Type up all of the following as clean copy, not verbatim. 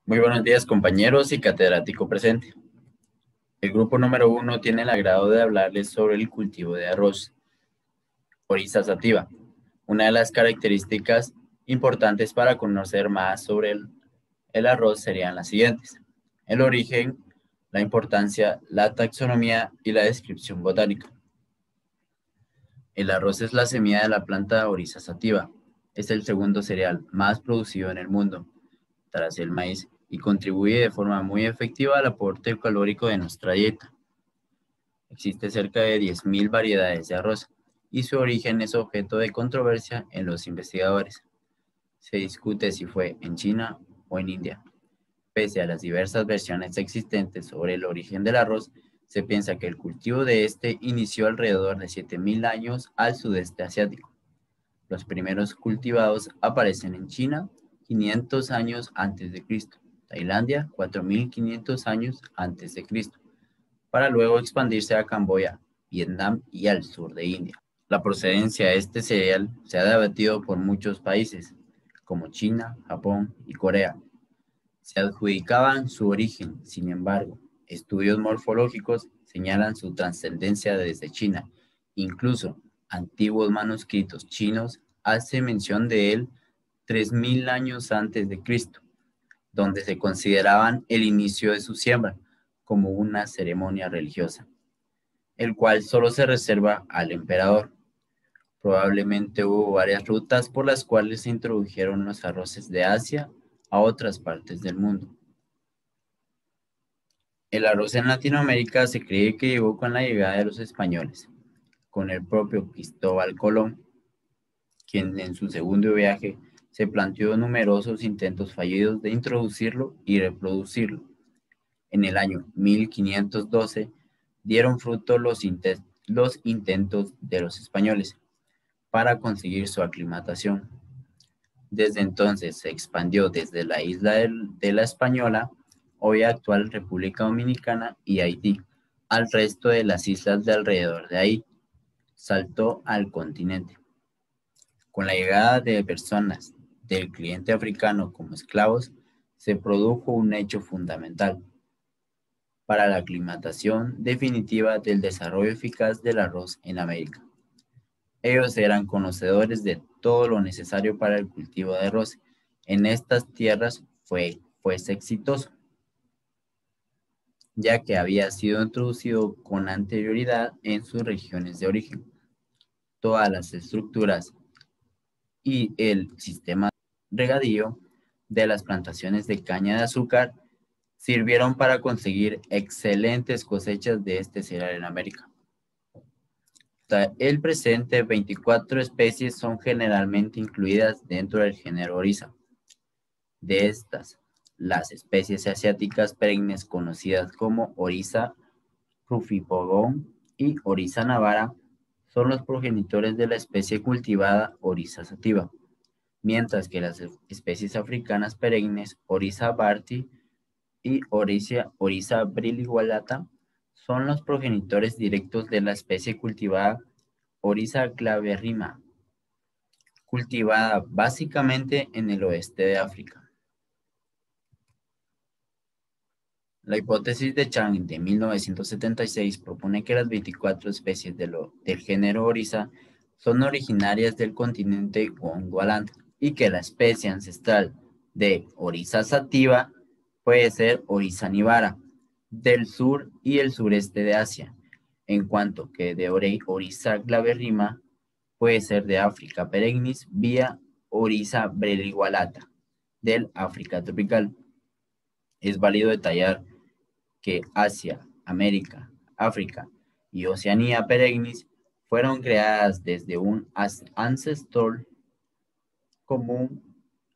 Muy buenos días, compañeros y catedrático presente. El grupo número 1 tiene el agrado de hablarles sobre el cultivo de arroz, Oryza sativa. Una de las características importantes para conocer más sobre el arroz serían las siguientes: el origen, la importancia, la taxonomía y la descripción botánica. El arroz es la semilla de la planta Oryza sativa. Es el segundo cereal más producido en el mundo, tras el maíz, y contribuye de forma muy efectiva al aporte calórico de nuestra dieta. Existe cerca de 10.000 variedades de arroz y su origen es objeto de controversia en los investigadores. Se discute si fue en China o en India. Pese a las diversas versiones existentes sobre el origen del arroz, se piensa que el cultivo de este inició alrededor de 7.000 años al sudeste asiático. Los primeros cultivados aparecen en China 500 años antes de Cristo, Tailandia 4.500 años antes de Cristo, para luego expandirse a Camboya, Vietnam y al sur de India. La procedencia de este cereal se ha debatido por muchos países, como China, Japón y Corea. Se adjudicaban su origen, sin embargo, estudios morfológicos señalan su trascendencia desde China. Incluso antiguos manuscritos chinos hacen mención de él 3.000 años antes de Cristo, donde se consideraban el inicio de su siembra como una ceremonia religiosa, el cual solo se reserva al emperador. Probablemente hubo varias rutas por las cuales se introdujeron los arroces de Asia a otras partes del mundo. El arroz en Latinoamérica se cree que llegó con la llegada de los españoles, con el propio Cristóbal Colón, quien en su segundo viaje se planteó numerosos intentos fallidos de introducirlo y reproducirlo. En el año 1512 dieron fruto los intentos de los españoles para conseguir su aclimatación. Desde entonces se expandió desde la isla de la Española, hoy actual República Dominicana, y Haití, al resto de las islas de alrededor de ahí. Saltó al continente. Con la llegada de personas del cliente africano como esclavos, se produjo un hecho fundamental para la aclimatación definitiva del desarrollo eficaz del arroz en América. Ellos eran conocedores de todo lo necesario para el cultivo de arroz. En estas tierras fue exitoso, ya que había sido introducido con anterioridad en sus regiones de origen. Todas las estructuras y el sistema de regadío de las plantaciones de caña de azúcar sirvieron para conseguir excelentes cosechas de este cereal en América. Hasta el presente, 24 especies son generalmente incluidas dentro del género Oryza. De estas, las especies asiáticas perennes conocidas como Oryza rufibogón y Oryza navara son los progenitores de la especie cultivada Oryza sativa, mientras que las especies africanas perennes Oryza barti y Oryza briligualata son los progenitores directos de la especie cultivada Oryza glaberrima, cultivada básicamente en el oeste de África. La hipótesis de Chang de 1976 propone que las 24 especies del género Oryza son originarias del continente Gondwanan y que la especie ancestral de Oryza sativa puede ser Oryza nivara, del sur y el sureste de Asia, en cuanto que de Oryza glaberrima puede ser de África perennis vía Oryza breligwalata, del África tropical. Es válido detallar que Asia, América, África y Oceanía perennis fueron creadas desde un ancestral común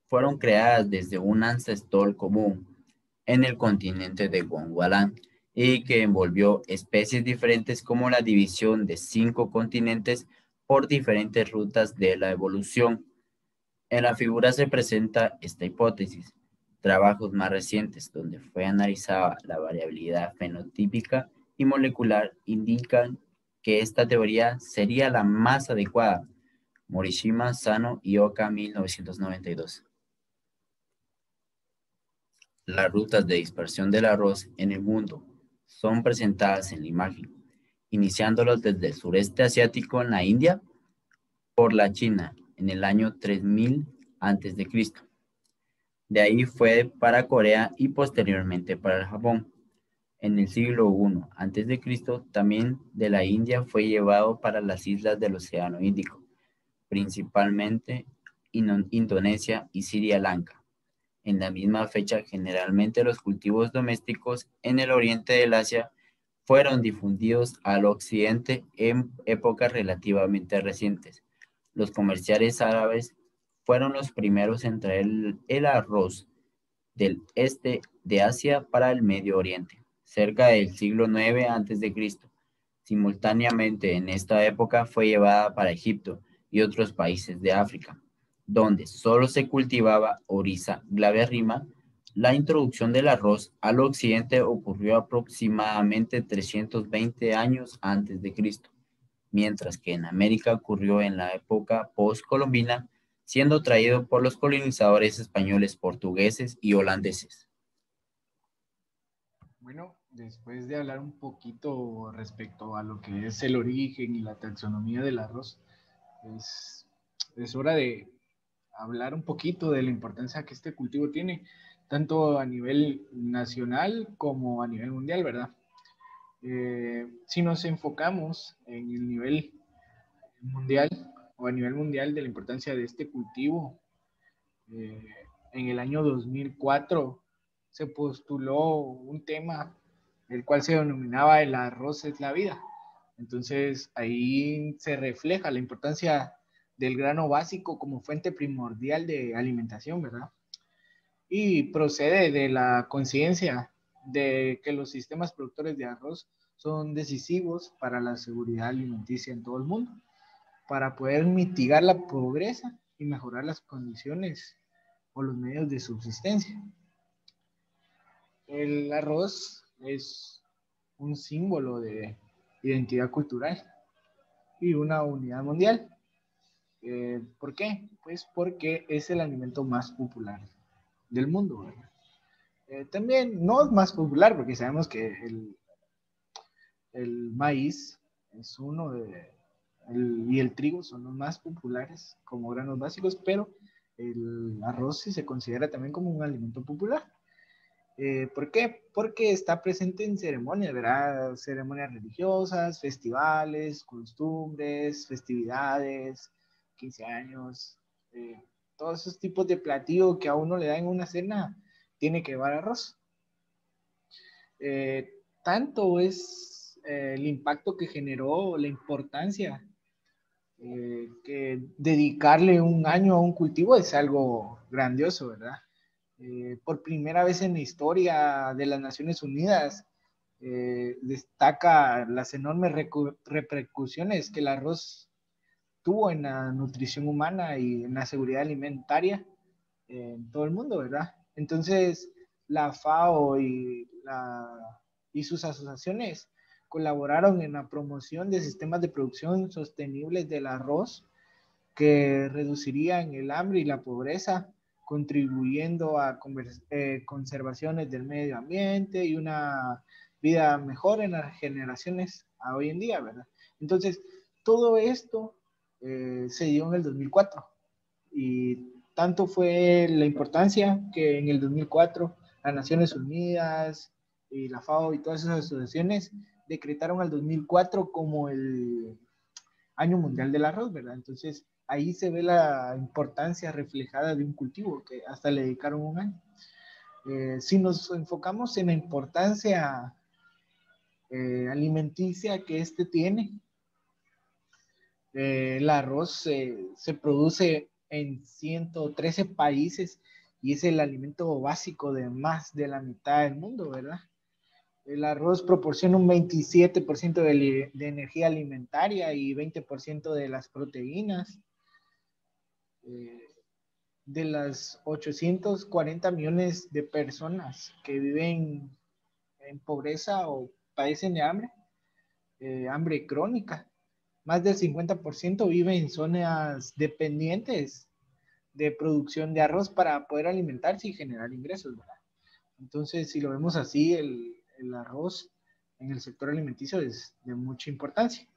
en el continente de Gondwana y que envolvió especies diferentes como la división de 5 continentes por diferentes rutas de la evolución. En la figura se presenta esta hipótesis. Trabajos más recientes donde fue analizada la variabilidad fenotípica y molecular indican que esta teoría sería la más adecuada. Morishima, Sano y Oka, 1992. Las rutas de dispersión del arroz en el mundo son presentadas en la imagen, iniciándolos desde el sureste asiático en la India por la China en el año 3000 a.C. De ahí fue para Corea y posteriormente para el Japón. En el siglo I a.C., también de la India fue llevado para las islas del Océano Índico, principalmente Indonesia y Sri Lanka. En la misma fecha, generalmente los cultivos domésticos en el oriente del Asia fueron difundidos al occidente en épocas relativamente recientes. Los comerciantes árabes fueron los primeros en traer el arroz del este de Asia para el Medio Oriente, cerca del siglo IX a.C. Simultáneamente en esta época fue llevada para Egipto y otros países de África, donde solo se cultivaba Oryza glaberrima. La introducción del arroz al occidente ocurrió aproximadamente 320 años antes de Cristo, mientras que en América ocurrió en la época postcolombina, siendo traído por los colonizadores españoles, portugueses y holandeses. Bueno, después de hablar un poquito respecto a lo que es el origen y la taxonomía del arroz, es, es hora de hablar un poquito de la importancia que este cultivo tiene, tanto a nivel nacional como a nivel mundial, ¿verdad? Si nos enfocamos en el nivel mundial o a nivel mundial de la importancia de este cultivo, eh, en el año 2004 se postuló un tema el cual se denominaba el arroz es la vida. Entonces ahí se refleja la importancia del grano básico como fuente primordial de alimentación, ¿verdad? Y procede de la conciencia de que los sistemas productores de arroz son decisivos para la seguridad alimenticia en todo el mundo, para poder mitigar la pobreza y mejorar las condiciones o los medios de subsistencia. El arroz es un símbolo de identidad cultural y una unidad mundial. ¿Por qué? Pues porque es el alimento más popular del mundo, ¿verdad? También no es más popular porque sabemos que el maíz es uno de, y el trigo son los más populares como granos básicos, pero el arroz sí se considera también como un alimento popular. ¿Por qué? Porque está presente en ceremonias, ¿verdad? Ceremonias religiosas, festivales, costumbres, festividades, 15 años, todos esos tipos de platillo que a uno le da en una cena, tiene que llevar arroz. Tanto es el impacto que generó, la importancia, que dedicarle un año a un cultivo es algo grandioso, ¿verdad? Por primera vez en la historia de las Naciones Unidas, destaca las enormes repercusiones que el arroz tuvo en la nutrición humana y en la seguridad alimentaria en todo el mundo, ¿verdad? Entonces, la FAO y sus asociaciones colaboraron en la promoción de sistemas de producción sostenibles del arroz que reducirían el hambre y la pobreza, contribuyendo a conservaciones del medio ambiente y una vida mejor en las generaciones a hoy en día, ¿verdad? Entonces, todo esto se dio en el 2004 y tanto fue la importancia que en el 2004 las Naciones Unidas y la FAO y todas esas asociaciones decretaron al 2004 como el Año Mundial del Arroz, ¿verdad? Entonces, ahí se ve la importancia reflejada de un cultivo que hasta le dedicaron un año. Si nos enfocamos en la importancia alimenticia que este tiene, el arroz se produce en 113 países y es el alimento básico de más de la mitad del mundo, ¿verdad? El arroz proporciona un 27% de energía alimentaria y 20% de las proteínas. De las 840 millones de personas que viven en pobreza o padecen de hambre, hambre crónica, más del 50% vive en zonas dependientes de producción de arroz para poder alimentarse y generar ingresos, ¿verdad? Entonces, si lo vemos así, el arroz en el sector alimenticio es de mucha importancia.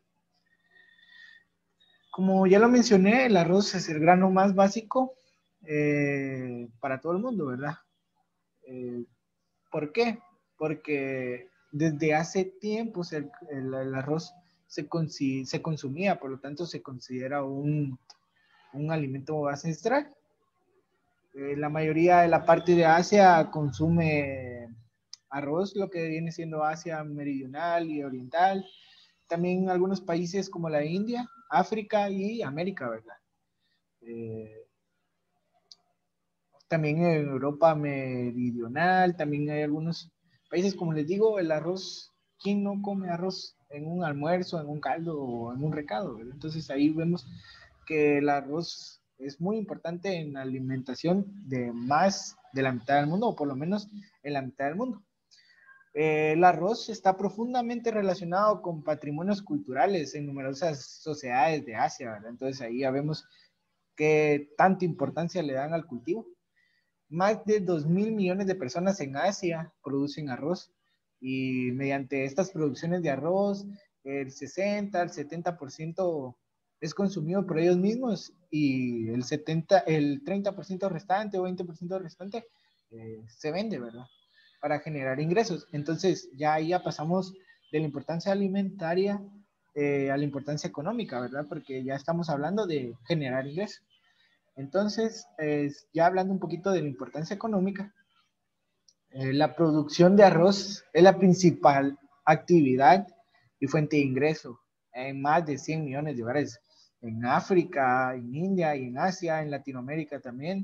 Como ya lo mencioné, el arroz es el grano más básico para todo el mundo, ¿verdad? Eh, ¿Por qué? Porque desde hace tiempos el arroz se consumía, por lo tanto se considera un alimento ancestral. La mayoría de la parte de Asia consume arroz, lo que viene siendo Asia meridional y oriental. También algunos países como la India, África y América, ¿verdad? Eh, También en Europa meridional, también hay algunos países, como les digo, el arroz, ¿quién no come arroz en un almuerzo, en un caldo o en un recado? ¿Verdad? Entonces ahí vemos que el arroz es muy importante en la alimentación de más de la mitad del mundo, o por lo menos en la mitad del mundo. El arroz está profundamente relacionado con patrimonios culturales en numerosas sociedades de Asia, ¿verdad? Entonces ahí ya vemos qué tanta importancia le dan al cultivo. Más de 2.000 millones de personas en Asia producen arroz y mediante estas producciones de arroz, el 60 al 70% es consumido por ellos mismos y el 30% restante o 20% restante se vende, ¿verdad? Para generar ingresos. Entonces ya pasamos de la importancia alimentaria a la importancia económica, ¿verdad? Porque ya estamos hablando de generar ingresos. Entonces, ya hablando un poquito de la importancia económica, la producción de arroz es la principal actividad y fuente de ingreso en más de 100 millones de hogares en África, en India y en Asia, en Latinoamérica también.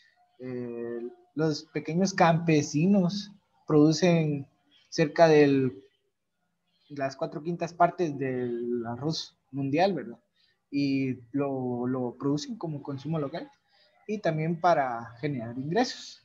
Los pequeños campesinos producen cerca de las 4/5 partes del arroz mundial, ¿verdad? Y lo producen como consumo local y también para generar ingresos.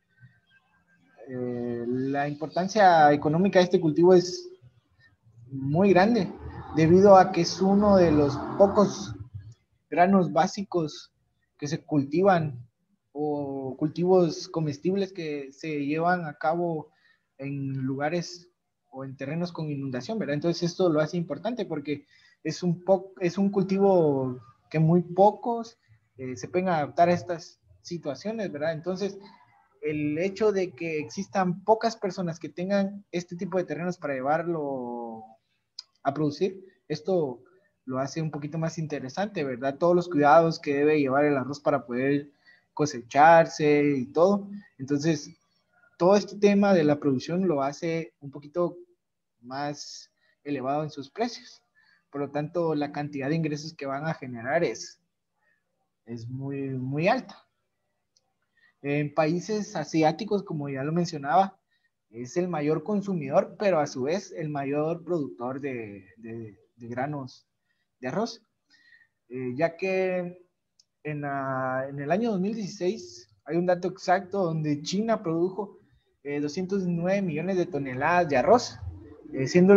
La importancia económica de este cultivo es muy grande debido a que es uno de los pocos granos básicos que se cultivan o cultivos comestibles que se llevan a cabo en lugares o en terrenos con inundación, ¿verdad? Entonces esto lo hace importante porque es un cultivo que muy pocos se pueden adaptar a estas situaciones, ¿verdad? Entonces el hecho de que existan pocas personas que tengan este tipo de terrenos para llevarlo a producir, esto lo hace un poquito más interesante, ¿verdad? Todos los cuidados que debe llevar el arroz para poder cosecharse y todo. Entonces, todo este tema de la producción lo hace un poquito más elevado en sus precios. Por lo tanto, la cantidad de ingresos que van a generar es muy, muy alta. En países asiáticos, como ya lo mencionaba, es el mayor consumidor, pero a su vez el mayor productor de granos de arroz, ya que en el año 2016 hay un dato exacto donde China produjo 209 millones de toneladas de arroz, siendo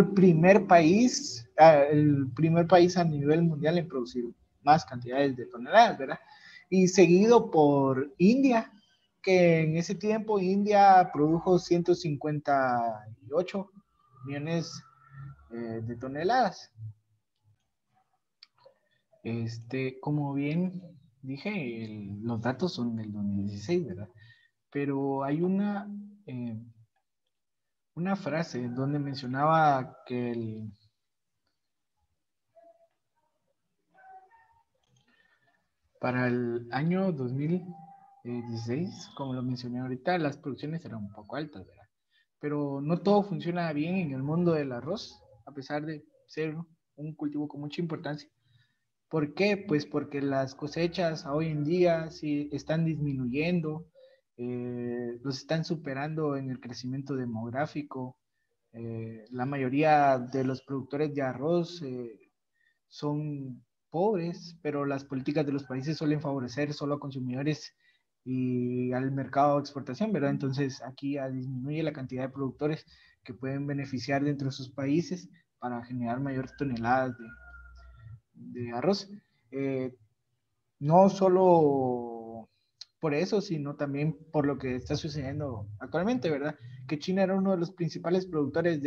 el primer país a nivel mundial en producir más cantidades de toneladas, ¿verdad? Y seguido por India, que en ese tiempo India produjo 158 millones de toneladas. Como bien dije, los datos son del 2016, ¿verdad? Pero hay una frase donde mencionaba que para el año 2016, como lo mencioné ahorita, las producciones eran un poco altas, ¿verdad? Pero no todo funciona bien en el mundo del arroz, a pesar de ser un cultivo con mucha importancia. ¿Por qué? Pues porque las cosechas hoy en día sí están disminuyendo, los están superando en el crecimiento demográfico. La mayoría de los productores de arroz son pobres, pero las políticas de los países suelen favorecer solo a consumidores y al mercado de exportación, ¿verdad? Entonces aquí ya disminuye la cantidad de productores que pueden beneficiar dentro de sus países para generar mayores toneladas de arroz. No solo por eso, sino también por lo que está sucediendo actualmente, ¿verdad? Que China era uno de los principales productores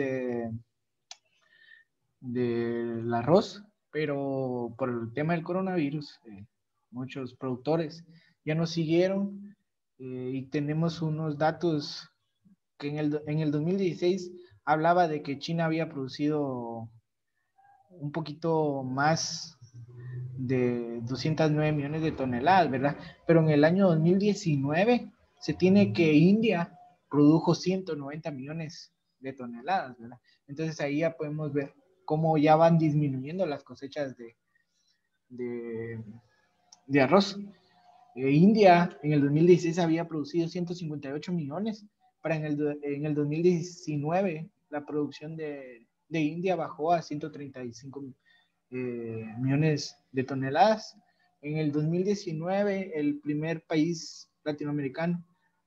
del arroz, pero por el tema del coronavirus, muchos productores ya no siguieron, y tenemos unos datos que en el 2016 hablaba de que China había producido un poquito más de 209 millones de toneladas, ¿verdad? Pero en el año 2019 se tiene que India produjo 190 millones de toneladas, ¿verdad? Entonces ahí ya podemos ver cómo ya van disminuyendo las cosechas de, de arroz. India en el 2016 había producido 158 millones, para en el 2019 la producción de India bajó a 135 millones de toneladas. En el 2019 el primer país latinoamericano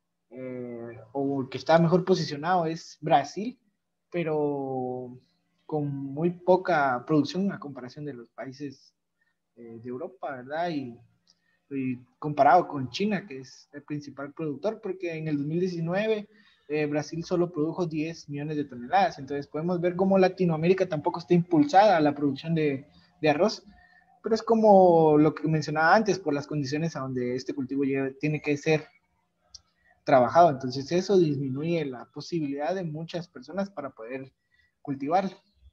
o que está mejor posicionado es Brasil, pero con muy poca producción a comparación de los países de Europa, ¿verdad? Y comparado con China, que es el principal productor, porque en el 2019 Brasil solo produjo 10 millones de toneladas. Entonces podemos ver cómo Latinoamérica tampoco está impulsada a la producción de arroz, pero es como lo que mencionaba antes, por las condiciones a donde este cultivo tiene que ser trabajado. Entonces eso disminuye la posibilidad de muchas personas para poder cultivarlo.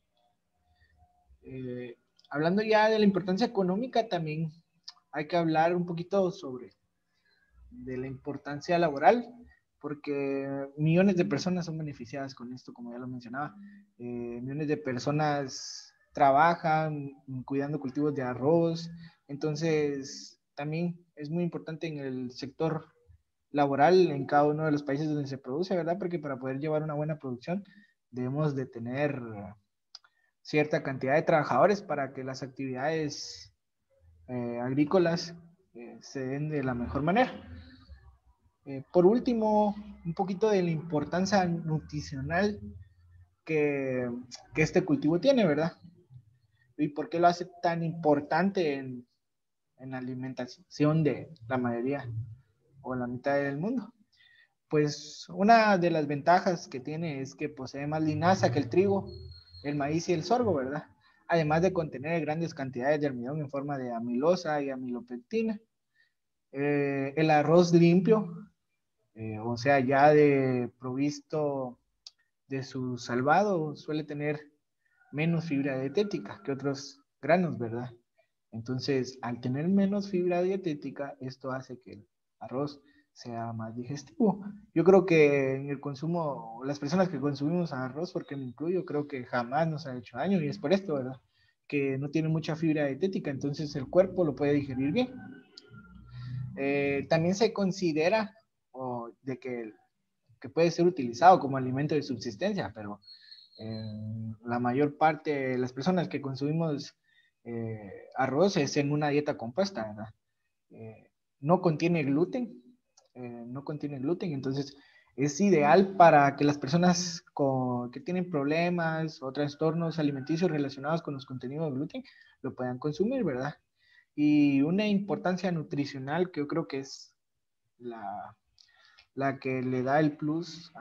Eh, Hablando ya de la importancia económica, también hay que hablar un poquito sobre de la importancia laboral, porque millones de personas son beneficiadas con esto, como ya lo mencionaba. Millones de personas trabajan cuidando cultivos de arroz, entonces también es muy importante en el sector laboral en cada uno de los países donde se produce, ¿verdad? Porque para poder llevar una buena producción debemos de tener cierta cantidad de trabajadores para que las actividades agrícolas se den de la mejor manera. Por último, un poquito de la importancia nutricional que este cultivo tiene, ¿verdad? Y por qué lo hace tan importante en la alimentación de la mayoría o la mitad del mundo. Pues una de las ventajas que tiene es que posee más linaza que el trigo, el maíz y el sorgo, ¿verdad? Además de contener grandes cantidades de almidón en forma de amilosa y amilopectina. El arroz limpio, o sea, ya de provisto de su salvado, suele tener menos fibra dietética que otros granos, ¿verdad? Entonces, al tener menos fibra dietética, esto hace que el arroz sea más digestivo. Yo creo que en el consumo, las personas que consumimos arroz, porque me incluyo, creo que jamás nos ha hecho daño y es por esto, ¿verdad? Que no tiene mucha fibra dietética, entonces el cuerpo lo puede digerir bien. También se considera de que puede ser utilizado como alimento de subsistencia, pero la mayor parte de las personas que consumimos arroz es en una dieta compuesta, ¿verdad? No contiene gluten, no contiene gluten, entonces es ideal para que las personas que tienen problemas o trastornos alimenticios relacionados con los contenidos de gluten lo puedan consumir, ¿verdad? Y una importancia nutricional que yo creo que es la que le da el plus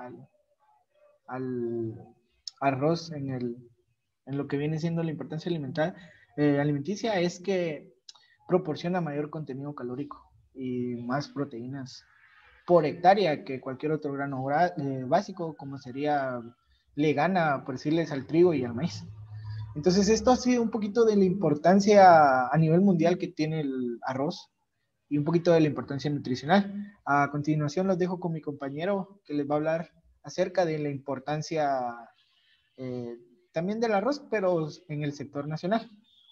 al arroz en lo que viene siendo la importancia alimenticia es que proporciona mayor contenido calórico y más proteínas por hectárea que cualquier otro grano básico, como sería, le gana, por decirles, al trigo y al maíz. Entonces, esto ha sido un poquito de la importancia a nivel mundial que tiene el arroz y un poquito de la importancia nutricional. A continuación los dejo con mi compañero que les va a hablar acerca de la importancia eh, también del arroz, pero en el sector nacional.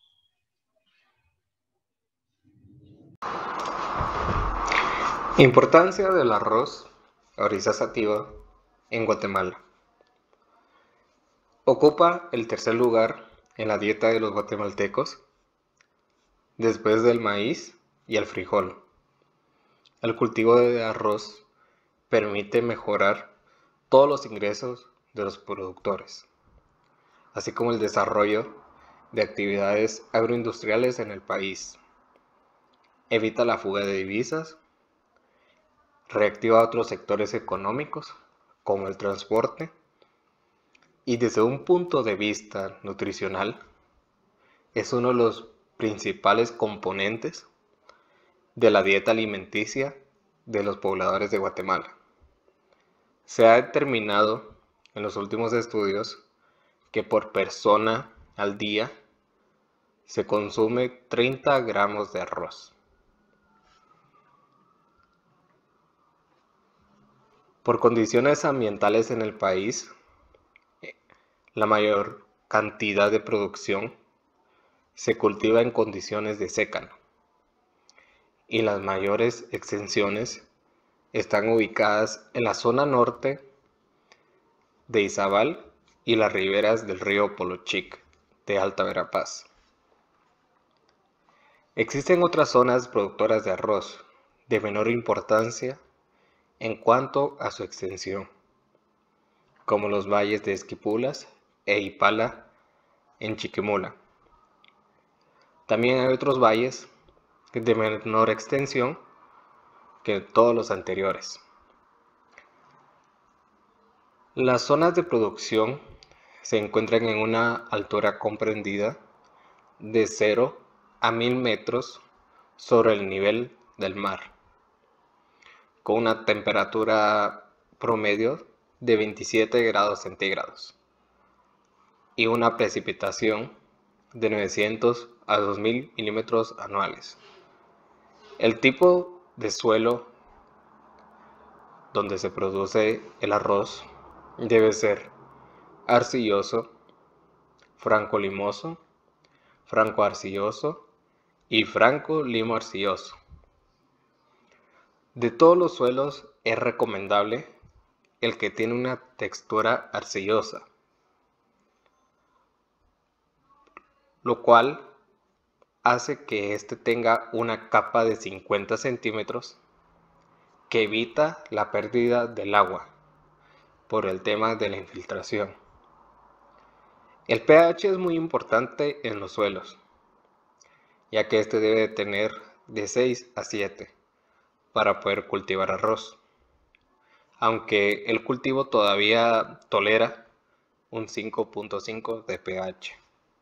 Importancia del arroz Oryza sativa en Guatemala. Ocupa el tercer lugar en la dieta de los guatemaltecos, después del maíz y el frijol. El cultivo de arroz permite mejorar todos los ingresos de los productores, así como el desarrollo de actividades agroindustriales en el país. Evita la fuga de divisas reactiva otros sectores económicos, como el transporte, y desde un punto de vista nutricional, es uno de los principales componentes de la dieta alimenticia de los pobladores de Guatemala. Se ha determinado en los últimos estudios que por persona al día se consume 30 gramos de arroz. Por condiciones ambientales en el país, la mayor cantidad de producción se cultiva en condiciones de secano y las mayores extensiones están ubicadas en la zona norte de Izabal y las riberas del río Polochic de Alta Verapaz. Existen otras zonas productoras de arroz de menor importancia en cuanto a su extensión, como los valles de Esquipulas e Ipala en Chiquimula. También hay otros valles de menor extensión que todos los anteriores. Las zonas de producción se encuentran en una altura comprendida de 0 a 1000 metros sobre el nivel del mar, con una temperatura promedio de 27 grados centígrados y una precipitación de 900 a 2000 milímetros anuales. El tipo de suelo donde se produce el arroz debe ser arcilloso, franco-limoso, franco-arcilloso y franco-limo-arcilloso. De todos los suelos es recomendable el que tiene una textura arcillosa, lo cual hace que éste tenga una capa de 50 centímetros que evita la pérdida del agua por el tema de la infiltración. El pH es muy importante en los suelos, ya que este debe tener de 6 a 7 para poder cultivar arroz, aunque el cultivo todavía tolera un 5.5 de pH.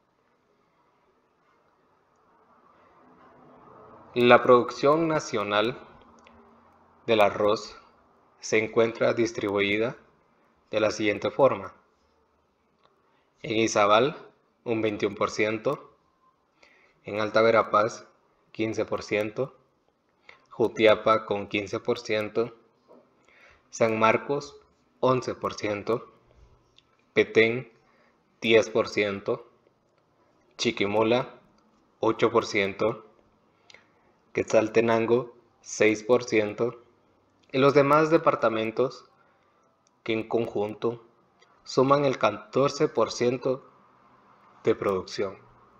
La producción nacional del arroz se encuentra distribuida de la siguiente forma: en Izabal un 21%, en Alta Verapaz 15%, Jutiapa con 15%, San Marcos 11%, Petén 10%, Chiquimula 8%, Quetzaltenango 6%, y los demás departamentos que en conjunto suman el 14% de producción.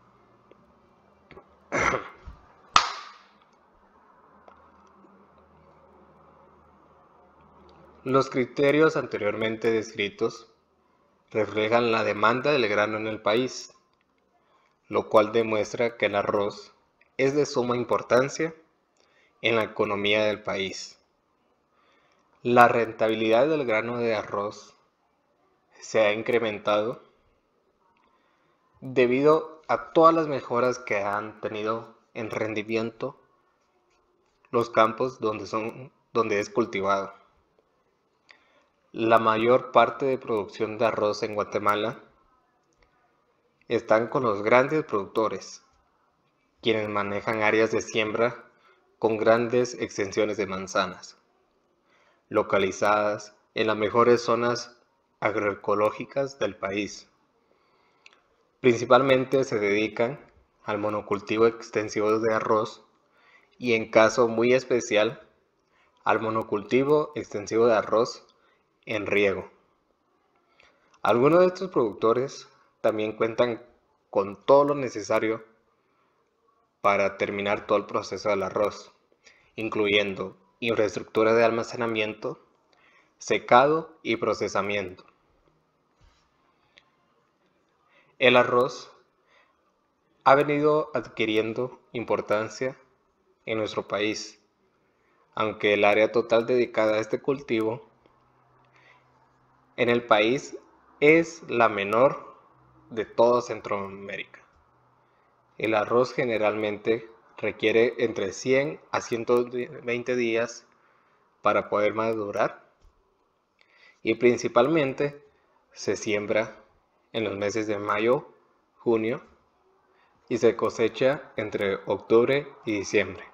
Los criterios anteriormente descritos reflejan la demanda del grano en el país, lo cual demuestra que el arroz es de suma importancia en la economía del país. La rentabilidad del grano de arroz se ha incrementado debido a todas las mejoras que han tenido en rendimiento los campos donde es cultivado. La mayor parte de producción de arroz en Guatemala están con los grandes productores, quienes manejan áreas de siembra con grandes extensiones de manzanas, localizadas en las mejores zonas agroecológicas del país. Principalmente se dedican al monocultivo extensivo de arroz y, en caso muy especial, al monocultivo extensivo de arroz en riego. Algunos de estos productores también cuentan con todo lo necesario para terminar todo el proceso del arroz, incluyendo infraestructura de almacenamiento, secado y procesamiento. El arroz ha venido adquiriendo importancia en nuestro país aunque el área total dedicada a este cultivo en el país es la menor de toda Centroamérica. El arroz generalmente requiere entre 100 a 120 días para poder madurar y principalmente se siembra en los meses de mayo, junio y se cosecha entre octubre y diciembre.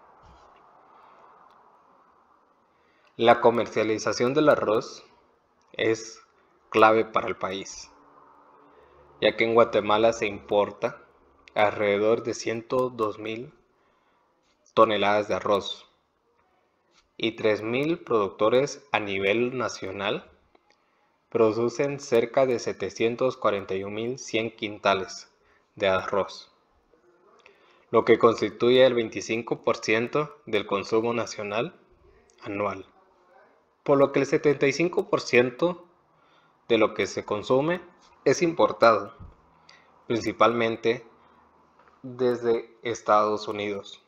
La comercialización del arroz es clave para el país, ya que en Guatemala se importa alrededor de 102.000 toneladas de arroz y 3.000 productores a nivel nacional producen cerca de 741.100 quintales de arroz, lo que constituye el 25% del consumo nacional anual, por lo que el 75% de lo que se consume es importado, principalmente desde Estados Unidos.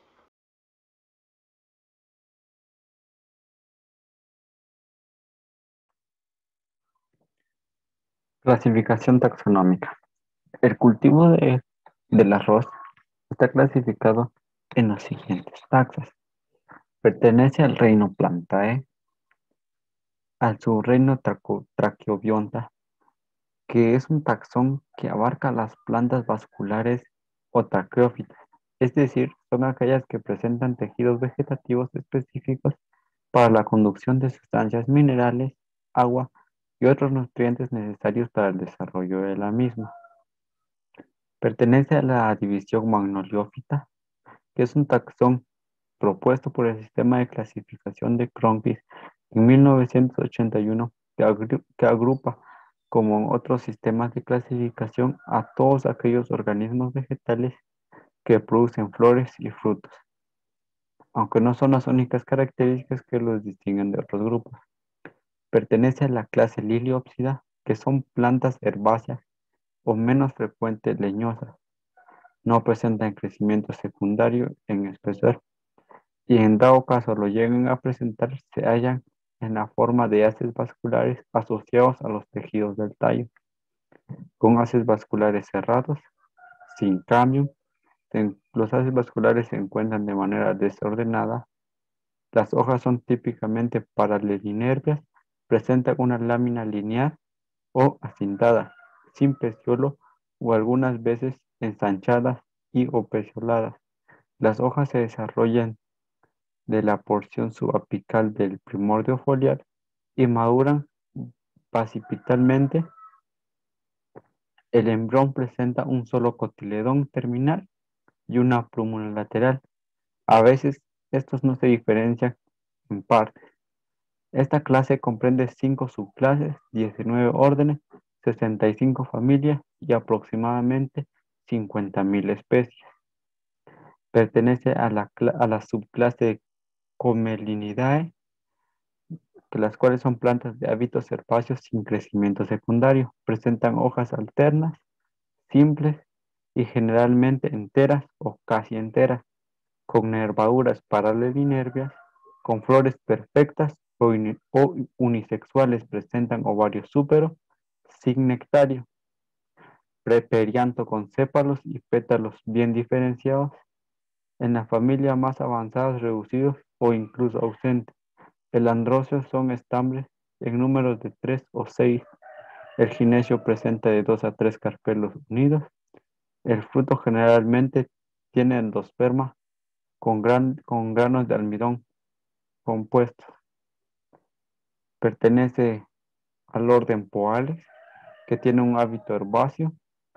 Clasificación taxonómica. El cultivo del arroz está clasificado en los siguientes taxas. Pertenece al reino Plantae, al subreino Tracheobionta, que es un taxón que abarca las plantas vasculares o traqueófitas, es decir, son aquellas que presentan tejidos vegetativos específicos para la conducción de sustancias minerales, agua y otros nutrientes necesarios para el desarrollo de la misma. Pertenece a la división Magnoliófita, que es un taxón propuesto por el sistema de clasificación de Cronquist en 1981, que agrupa, como en otros sistemas de clasificación, a todos aquellos organismos vegetales que producen flores y frutos, aunque no son las únicas características que los distinguen de otros grupos. Pertenece a la clase Liliópsida, que son plantas herbáceas o menos frecuentes leñosas. No presentan crecimiento secundario en espesor y en dado caso lo lleguen a presentar, se hallan en la forma de haces vasculares asociados a los tejidos del tallo, con haces vasculares cerrados, sin cambio. Los haces vasculares se encuentran de manera desordenada. Las hojas son típicamente paralelinervias, presentan una lámina lineal o acintada, sin peciolo o algunas veces ensanchadas y o pecioladas. Las hojas se desarrollan de la porción subapical del primordio foliar y maduran pasipitalmente. El embrión presenta un solo cotiledón terminal y una plúmula lateral. A veces estos no se diferencian en partes. Esta clase comprende 5 subclases, 19 órdenes, 65 familias y aproximadamente 50.000 especies. Pertenece a la subclase Comelinidae, que las cuales son plantas de hábitos herbáceos sin crecimiento secundario. Presentan hojas alternas, simples y generalmente enteras o casi enteras, con nervaduras paralelinervias, con flores perfectas o unisexuales. Presentan ovario súpero, sin nectario, preperianto con sépalos y pétalos bien diferenciados. En la familia más avanzadas, reducidos o incluso ausentes. El androceo son estambres en números de 3 o 6. El gineceo presenta de 2 a 3 carpelos unidos. El fruto generalmente tiene endosperma con granos de almidón compuestos. Pertenece al orden Poales, que tiene un hábito herbáceo.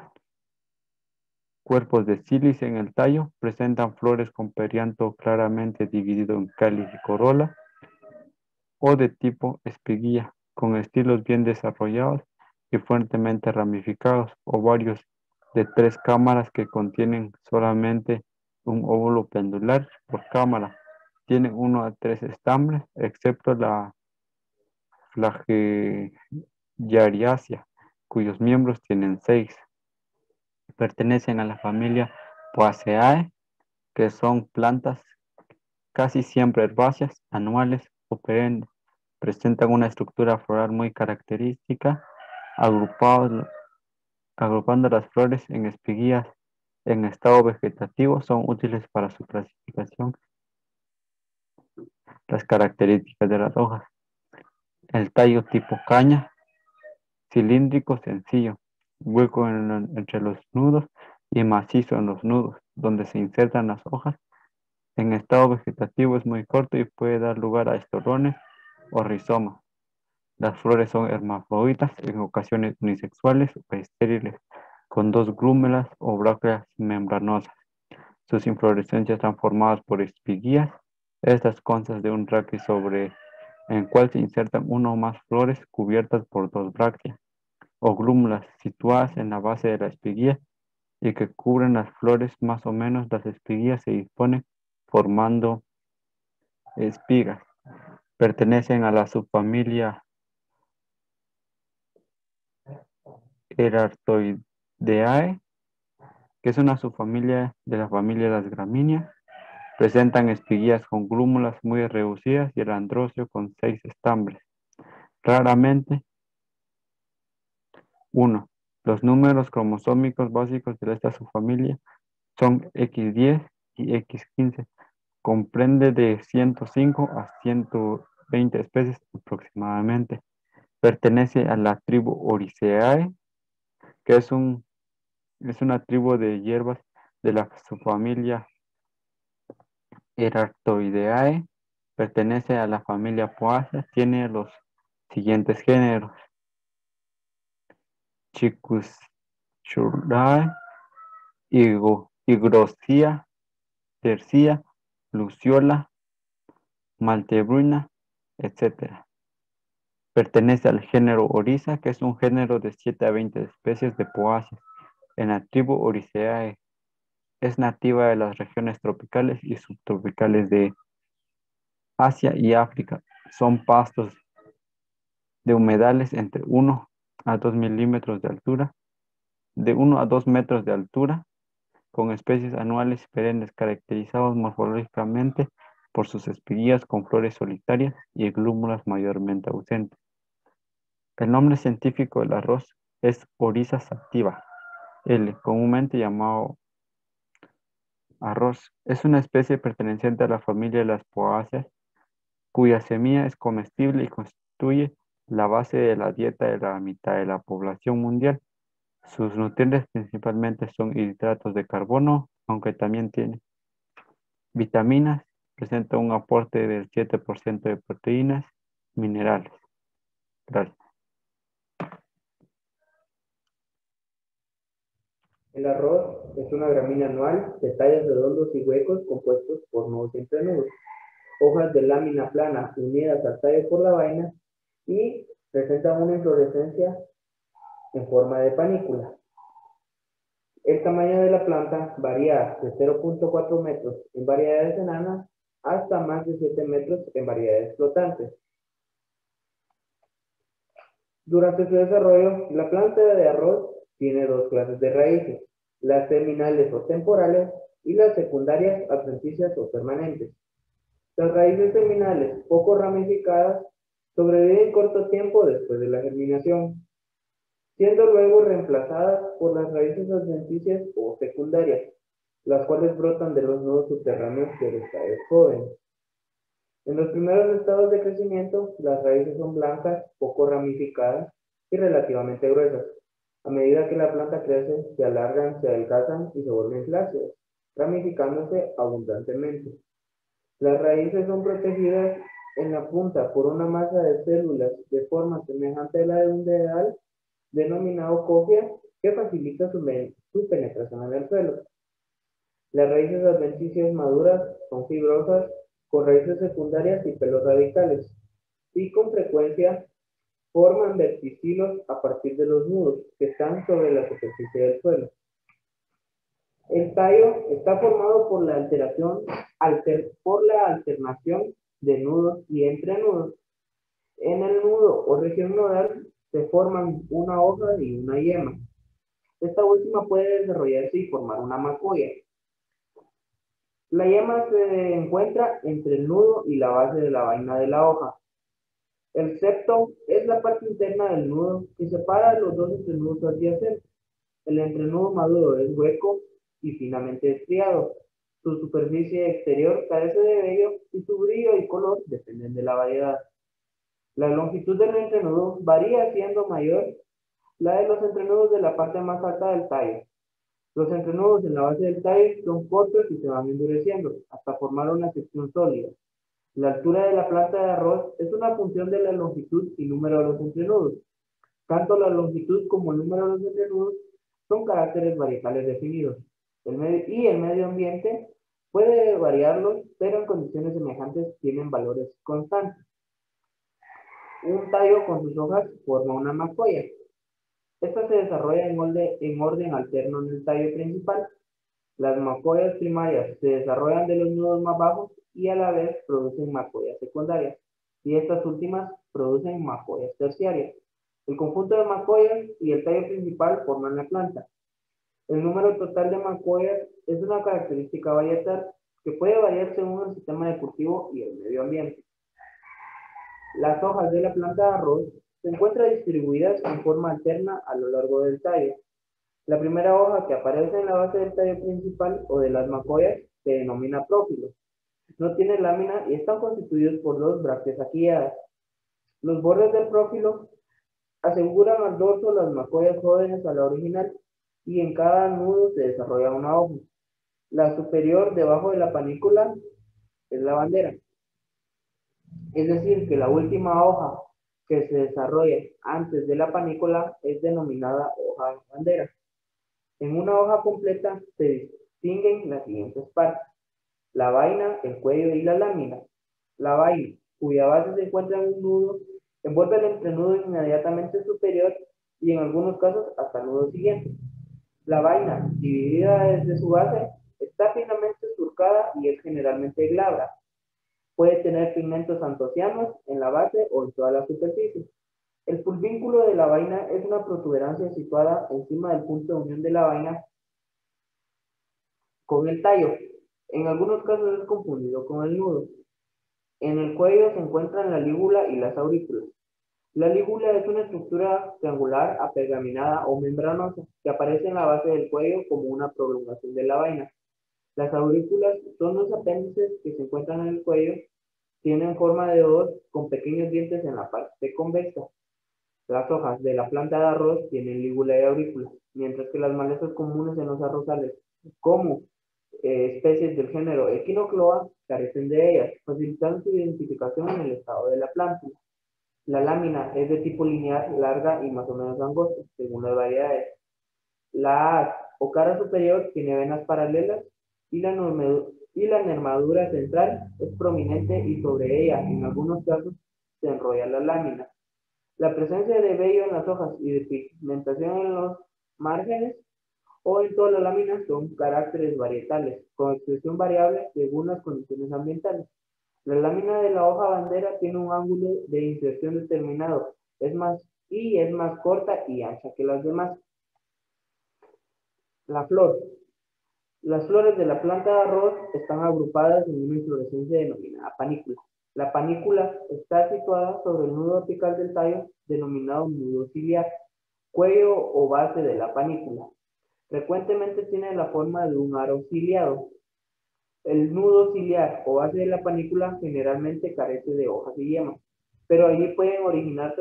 Cuerpos de sílice en el tallo. Presentan flores con perianto claramente dividido en cáliz y corola, o de tipo espiguilla, con estilos bien desarrollados y fuertemente ramificados, ovarios de 3 cámaras que contienen solamente un óvulo pendular por cámara. Tienen 1 a 3 estambres, excepto la flagellariácea, cuyos miembros tienen 6. Pertenecen a la familia Poaceae, que son plantas casi siempre herbáceas, anuales o perennes. Presentan una estructura floral muy característica, agrupando las flores en espiguillas en estado vegetativo. Son útiles para su clasificación las características de las hojas. El tallo tipo caña, cilíndrico sencillo, hueco entre los nudos y macizo en los nudos, donde se insertan las hojas. En estado vegetativo es muy corto y puede dar lugar a estolones o rizomas. Las flores son hermafroditas, en ocasiones unisexuales o estériles, con dos glúmelas o brácteas membranosas. Sus inflorescencias están formadas por espiguillas. Estas constan de un raquis sobre el cual se insertan una o más flores cubiertas por dos brácteas o glúmulas situadas en la base de la espiguilla y que cubren las flores más o menos. Las espiguillas se disponen formando espigas. Pertenecen a la subfamilia Erartoideae, que es una subfamilia de la familia de las gramíneas. Presentan espiguillas con glúmulas muy reducidas y el androceo con 6 estambres. Raramente, 1. Los números cromosómicos básicos de esta subfamilia son X10 y X15. Comprende de 105 a 120 especies aproximadamente. Pertenece a la tribu Oriceae, que es una tribu de hierbas de la subfamilia Erartoideae. Pertenece a la familia Poaceae. Tiene los siguientes géneros: Cichurae, Hygroxia, Tercia, Luciola, Maltebruna, etc. Pertenece al género Oriza, que es un género de 7 a 20 especies de Poaceae. En la tribu Oriceae es nativa de las regiones tropicales y subtropicales de Asia y África. Son pastos de humedales entre 1 a 2 milímetros de altura, de 1 a 2 metros de altura, con especies anuales y perennes caracterizados morfológicamente por sus espiguillas con flores solitarias y glúmulas mayormente ausentes. El nombre científico del arroz es Oryza sativa, L, comúnmente llamado arroz. Es una especie perteneciente a la familia de las Poaceae, cuya semilla es comestible y constituye la base de la dieta de la mitad de la población mundial. Sus nutrientes principalmente son hidratos de carbono, aunque también tiene vitaminas. Presenta un aporte del 7% de proteínas, minerales. Gracias. El arroz es una gramínea anual de tallos redondos y huecos compuestos por nudos y entrenudos, hojas de lámina plana unidas al tallo por la vaina y presentan una inflorescencia en forma de panícula. El tamaño de la planta varía de 0.4 metros en variedades enanas hasta más de 7 metros en variedades flotantes. Durante su desarrollo, la planta de arroz tiene dos clases de raíces: las terminales o temporales y las secundarias adventicias o permanentes. Las raíces terminales, poco ramificadas, sobreviven corto tiempo después de la germinación, siendo luego reemplazadas por las raíces adventicias o secundarias, las cuales brotan de los nudos subterráneos de los tallos jóvenes. En los primeros estados de crecimiento, las raíces son blancas, poco ramificadas y relativamente gruesas. A medida que la planta crece, se alargan, se adelgazan y se vuelven flácidas, ramificándose abundantemente. Las raíces son protegidas en la punta por una masa de células de forma semejante a la de un dedal, denominado cofia, que facilita su penetración en el suelo. Las raíces adventicias maduras son fibrosas, con raíces secundarias y pelos radicales, y con frecuencia forman verticilos a partir de los nudos que están sobre la superficie del suelo. El tallo está formado por la alternación de nudos y entrenudos. En el nudo o región nodal se forman una hoja y una yema. Esta última puede desarrollarse y formar una macoya. La yema se encuentra entre el nudo y la base de la vaina de la hoja. El septo es la parte interna del nudo que separa los dos entrenudos adyacentes. El entrenudo maduro es hueco y finamente estriado. Su superficie exterior carece de vello y su brillo y color dependen de la variedad. La longitud del entrenudo varía siendo mayor la de los entrenudos de la parte más alta del tallo. Los entrenudos en la base del tallo son cortos y se van endureciendo hasta formar una sección sólida. La altura de la planta de arroz es una función de la longitud y número de los entrenudos. Tanto la longitud como el número de los entrenudos son caracteres varietales definidos. El medio ambiente puede variarlos, pero en condiciones semejantes tienen valores constantes. Un tallo con sus hojas forma una macoya. Esta se desarrolla en orden alterno en el tallo principal. Las macoyas primarias se desarrollan de los nudos más bajos y a la vez producen macoyas secundarias, y estas últimas producen macoyas terciarias. El conjunto de macoyas y el tallo principal forman la planta. El número total de macoyas es una característica varietal que puede variar según el sistema de cultivo y el medio ambiente. Las hojas de la planta de arroz se encuentran distribuidas en forma alterna a lo largo del tallo. La primera hoja que aparece en la base del tallo principal o de las macoyas se denomina prófilo. No tiene lámina y están constituidos por dos brácteas aquiladas. Los bordes del prófilo aseguran al dorso las macoyas jóvenes a la original y en cada nudo se desarrolla una hoja. La superior debajo de la panícula es la bandera. Es decir, que la última hoja que se desarrolla antes de la panícula es denominada hoja bandera. En una hoja completa se distinguen las siguientes partes: la vaina, el cuello y la lámina. La vaina, cuya base se encuentra en un nudo, envuelve el entrenudo inmediatamente superior y en algunos casos hasta el nudo siguiente. La vaina, dividida desde su base, está finamente surcada y es generalmente glabra. Puede tener pigmentos antocianos en la base o en toda la superficie. El pulvínculo de la vaina es una protuberancia situada encima del punto de unión de la vaina con el tallo. En algunos casos es confundido con el nudo. En el cuello se encuentran la lígula y las aurículas. La lígula es una estructura triangular, apergaminada o membranosa que aparece en la base del cuello como una prolongación de la vaina. Las aurículas son los apéndices que se encuentran en el cuello. Tienen forma de hoz con pequeños dientes en la parte convexa. Las hojas de la planta de arroz tienen lígula y aurícula, mientras que las malezas comunes en los arrozales, como especies del género Echinocloa, carecen de ellas, facilitando su identificación en el estado de la planta. La lámina es de tipo lineal, larga y más o menos angosta, según las variedades. La haz o cara superior tiene venas paralelas y la nervadura central es prominente y sobre ella, en algunos casos, se enrolla la lámina. La presencia de vello en las hojas y de pigmentación en los márgenes o en toda la lámina son caracteres varietales, con expresión variable según las condiciones ambientales. La lámina de la hoja bandera tiene un ángulo de inserción determinado, es más corta y ancha que las demás. La flor. Las flores de la planta de arroz están agrupadas en una inflorescencia denominada panícula. La panícula está situada sobre el nudo apical del tallo, denominado nudo ciliar, cuello o base de la panícula. Frecuentemente tiene la forma de un aro ciliado. El nudo ciliar o base de la panícula generalmente carece de hojas y yemas, pero allí pueden originarse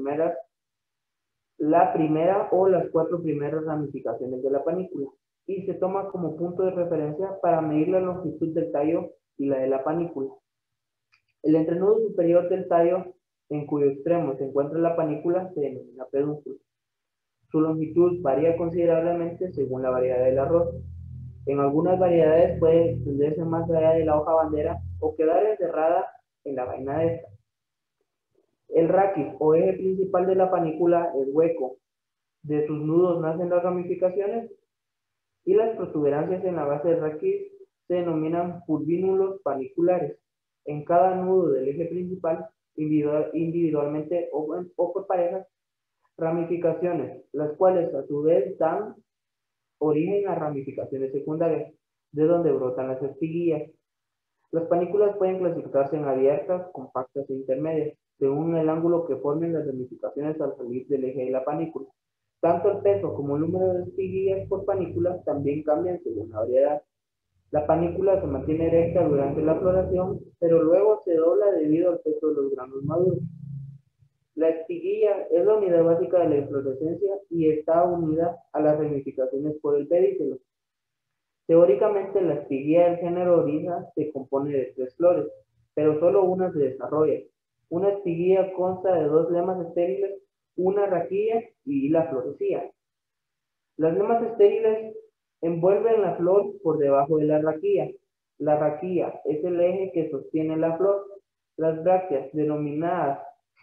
la primera o las 4 primeras ramificaciones de la panícula, y se toma como punto de referencia para medir la longitud del tallo y la de la panícula. El entrenudo superior del tallo, en cuyo extremo se encuentra la panícula, se denomina pedúnculo. Su longitud varía considerablemente según la variedad del arroz. En algunas variedades puede extenderse más allá de la hoja bandera o quedar encerrada en la vaina de esta. El raquis o eje principal de la panícula es hueco. De sus nudos nacen las ramificaciones y las protuberancias en la base del raquis se denominan pulvínulos paniculares. En cada nudo del eje principal, individualmente o por parejas, ramificaciones, las cuales a su vez dan origen a ramificaciones secundarias. de donde brotan las espiguillas. Las panículas pueden clasificarse en abiertas, compactas e intermedias, según el ángulo que formen las ramificaciones al salir del eje de la panícula. Tanto el peso como el número de espiguillas por panícula también cambian según la variedad. La panícula se mantiene erecta durante la floración, pero luego se dobla debido al peso de los granos maduros. La espiguilla es la unidad básica de la inflorescencia y está unida a las ramificaciones por el pedicelo. Teóricamente, la espiguilla del género Oryza se compone de 3 flores, pero solo una se desarrolla. Una espiguilla consta de 2 lemas estériles, una raquilla y la florecilla. Las lemas estériles envuelven la flor por debajo de la raquilla. La raquilla es el eje que sostiene la flor. Las brácteas, denominadas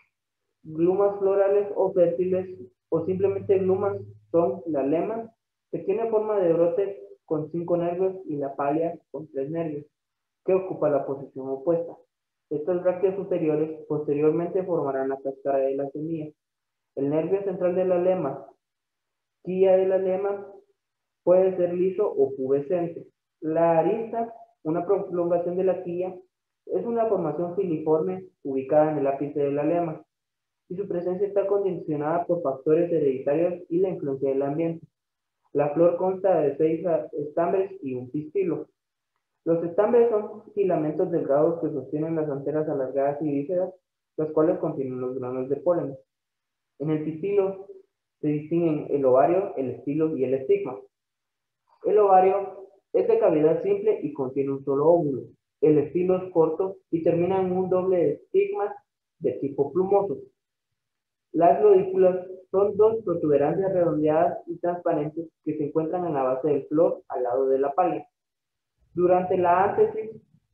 glumas florales o fértiles, o simplemente glumas, son la lema, que tiene forma de brote con 5 nervios, y la palia con 3 nervios, que ocupa la posición opuesta. Estas brácteas superiores posteriormente formarán la cascada de la semilla. El nervio central de la lema, quilla de la lema, puede ser liso o pubescente. La arista, una prolongación de la quilla, es una formación filiforme ubicada en el ápice de la lema, y su presencia está condicionada por factores hereditarios y la influencia del ambiente. La flor consta de 6 estambres y un pistilo. Los estambres son filamentos delgados que sostienen las anteras alargadas y bífidas, las cuales contienen los granos de polen. En el pistilo se distinguen el ovario, el estilo y el estigma. El ovario es de cavidad simple y contiene un solo óvulo. El estilo es corto y termina en un doble estigma de tipo plumoso. Las lodículas son 2 protuberancias redondeadas y transparentes que se encuentran en la base del flor al lado de la palia. Durante la ántesis,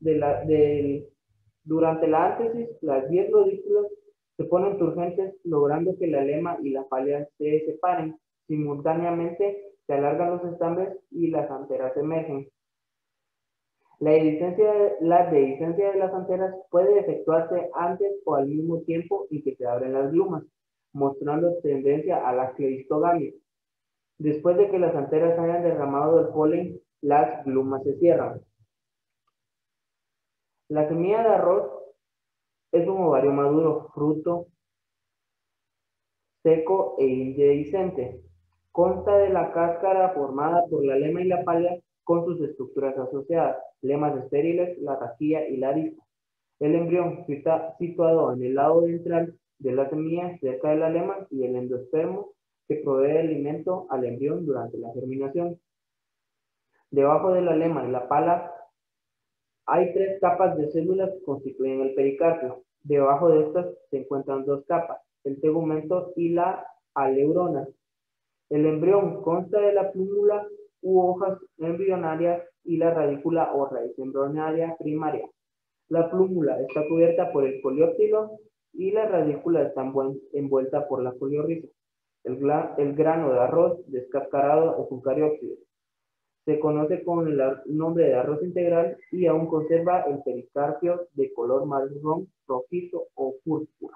las 10 lodículas se ponen turgentes, logrando que la lema y la palia se separen. Simultáneamente se alargan los estambres y las anteras emergen. La dehiscencia de las anteras puede efectuarse antes o al mismo tiempo en que se abren las glumas, mostrando tendencia a la cleistogamia. Después de que las anteras hayan derramado el polen, las glumas se cierran. La semilla de arroz es un ovario maduro, fruto seco e indehiscente. Consta de la cáscara formada por la lema y la palia con sus estructuras asociadas, lemas estériles, la raquilla y la arista. El embrión está situado en el lado ventral de la semilla, cerca de la lema, y el endospermo que provee alimento al embrión durante la germinación. Debajo de la lema y la pala hay 3 capas de células que constituyen el pericarpio. Debajo de estas se encuentran 2 capas, el tegumento y la aleurona. El embrión consta de la plúmula u hojas embrionarias y la radícula o raíz embrionaria primaria. La plúmula está cubierta por el polióptilo y la radícula está envuelta por la poliorriza. El grano de arroz descascarado es un cariópsido. Se conoce con el nombre de arroz integral y aún conserva el pericarpio de color marrón, rojizo o púrpura.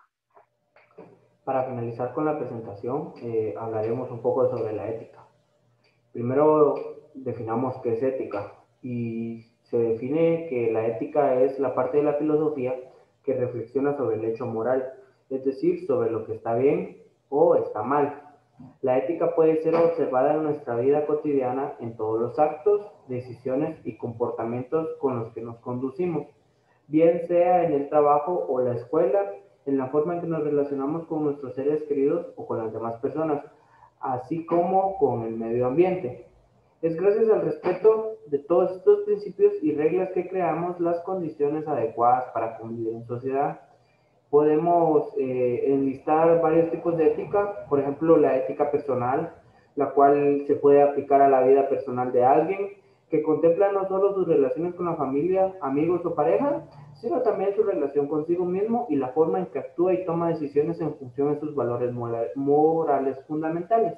Para finalizar con la presentación, hablaremos un poco sobre la ética. Primero definamos qué es ética, y se define que la ética es la parte de la filosofía que reflexiona sobre el hecho moral, es decir, sobre lo que está bien o está mal. La ética puede ser observada en nuestra vida cotidiana en todos los actos, decisiones y comportamientos con los que nos conducimos, bien sea en el trabajo o la escuela, en la forma en que nos relacionamos con nuestros seres queridos o con las demás personas, así como con el medio ambiente. Es gracias al respeto de todos estos principios y reglas que creamos las condiciones adecuadas para convivir en sociedad. Podemos enlistar varios tipos de ética, por ejemplo, la ética personal, la cual se puede aplicar a la vida personal de alguien, que contempla no solo sus relaciones con la familia, amigos o pareja, sino también su relación consigo mismo y la forma en que actúa y toma decisiones en función de sus valores morales fundamentales.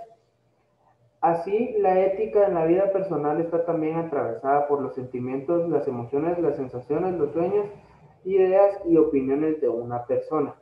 Así, la ética en la vida personal está también atravesada por los sentimientos, las emociones, las sensaciones, los sueños, ideas y opiniones de una persona.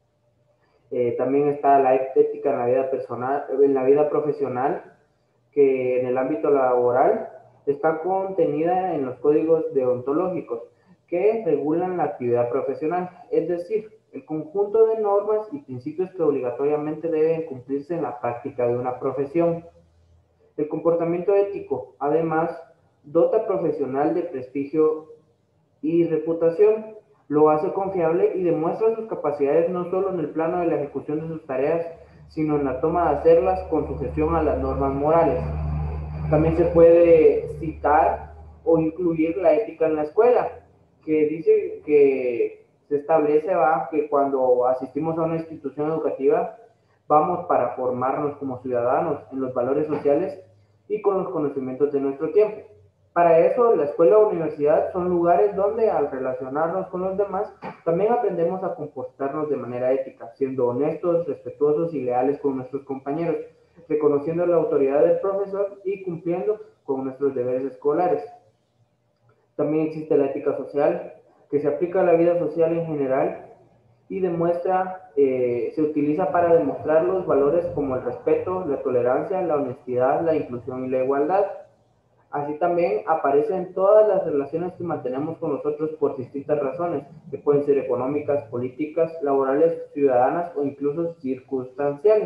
También está la ética en la vida personal, en la vida profesional, que en el ámbito laboral está contenida en los códigos deontológicos que regulan la actividad profesional, es decir, el conjunto de normas y principios que obligatoriamente deben cumplirse en la práctica de una profesión. El comportamiento ético, además, dota al profesional de prestigio y reputación, lo hace confiable y demuestra sus capacidades no solo en el plano de la ejecución de sus tareas, sino en la toma de hacerlas con sujeción a las normas morales. También se puede citar o incluir la ética en la escuela, que dice que se establece que cuando asistimos a una institución educativa vamos para formarnos como ciudadanos en los valores sociales y con los conocimientos de nuestro tiempo. Para eso, la escuela o universidad son lugares donde, al relacionarnos con los demás, también aprendemos a comportarnos de manera ética, siendo honestos, respetuosos y leales con nuestros compañeros, reconociendo la autoridad del profesor y cumpliendo con nuestros deberes escolares. También existe la ética social, que se aplica a la vida social en general y se utiliza para demostrar los valores como el respeto, la tolerancia, la honestidad, la inclusión y la igualdad. Así también aparece en todas las relaciones que mantenemos con nosotros por distintas razones, que pueden ser económicas, políticas, laborales, ciudadanas o incluso circunstanciales.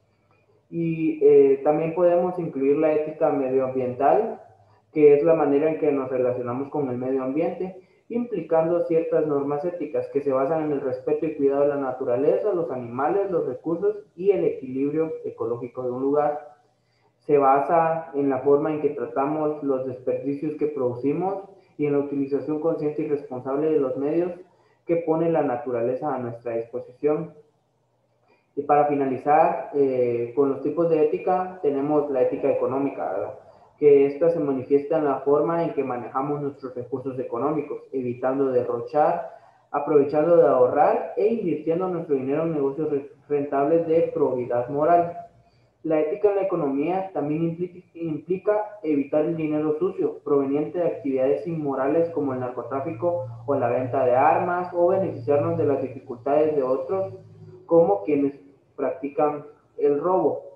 Y también podemos incluir la ética medioambiental, que es la manera en que nos relacionamos con el medio ambiente, implicando ciertas normas éticas que se basan en el respeto y cuidado de la naturaleza, los animales, los recursos y el equilibrio ecológico de un lugar. Se basa en la forma en que tratamos los desperdicios que producimos y en la utilización consciente y responsable de los medios que pone la naturaleza a nuestra disposición. Y para finalizar, con los tipos de ética, tenemos la ética económica, ¿verdad? Que esta se manifiesta en la forma en que manejamos nuestros recursos económicos, evitando derrochar, aprovechando de ahorrar e invirtiendo nuestro dinero en negocios rentables de probidad moral. La ética en la economía también implica evitar el dinero sucio proveniente de actividades inmorales como el narcotráfico o la venta de armas, o beneficiarnos de las dificultades de otros como quienes practican el robo.